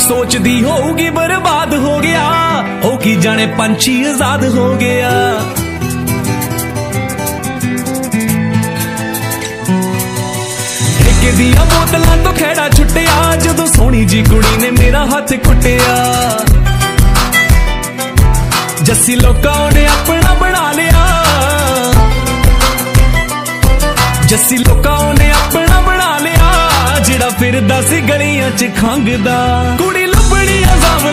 सोचदी होगी बर्बाद हो गया, ओ की जाने पंछी आजाद हो गया। ठेके दियां बोतलां तो खेड़ा छुट्टिया, जदों सोहनी जी कुड़ी ने मेरा हाथ कुटिया। जस्सी लोकां ने अपना बना लिया, जस्सी लोकां ने अपना बना लिया, जिहड़ा फिरदा सी गलियां च खंघदा। कुड़ी लभणी अजाब